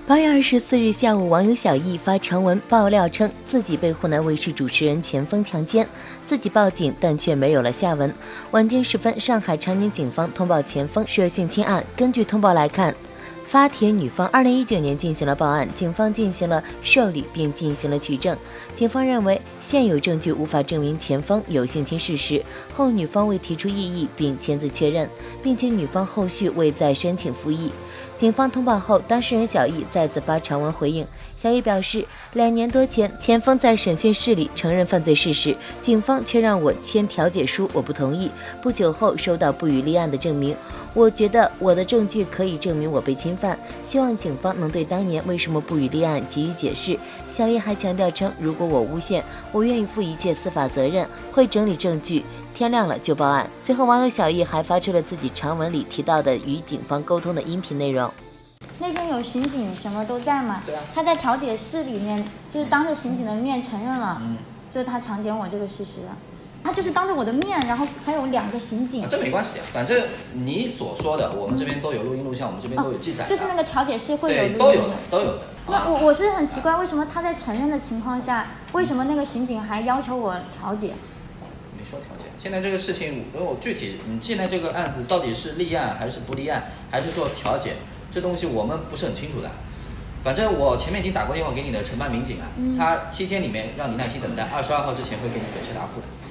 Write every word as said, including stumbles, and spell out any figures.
八月二十四日下午，网友小易发长文爆料称自己被湖南卫视主持人钱枫强奸，自己报警但却没有了下文。晚间时分，上海长宁警方通报钱枫涉性侵案。根据通报来看，发帖女方二零一九年进行了报案，警方进行了受理并进行了取证。警方认为现有证据无法证明钱枫有性侵事实，后女方未提出异议并签字确认，并且女方后续未再申请复议。警方通报后，当事人小易再次发长文回应。小易表示，两年多前钱枫在审讯室里承认犯罪事实，警方却让我签调解书，我不同意。不久后收到不予立案的证明，我觉得我的证据可以证明我被侵犯，希望警方能对当年为什么不予立案给予解释。小易还强调称，如果我诬陷，我愿意负一切司法责任，会整理证据，天亮了就报案。随后，网友小易还发出了自己长文里提到的与警方沟通的音频内容。 那天有刑警什么都在嘛？ 对啊。 他在调解室里面，就是当着刑警的面承认了， 嗯， 就是他强奸我这个事实。他就是当着我的面，然后还有两个刑警。 啊、这没关系，反正你所说的，我们这边都有录音录像，我们这边都有记载、 哦。就是那个调解室会有录音， 对，都有的，都有的。 那我我是很奇怪，为什么他在承认的情况下，为什么那个刑警还要求我调解？ 没说调解。现在这个事情，因为我具体，你现在这个案子到底是立案还是不立案，还是说调解，这东西我们不是很清楚的。反正我前面已经打过电话给你的承办民警了，嗯、他七天里面让你耐心等待，二十二号之前会给你准确答复的。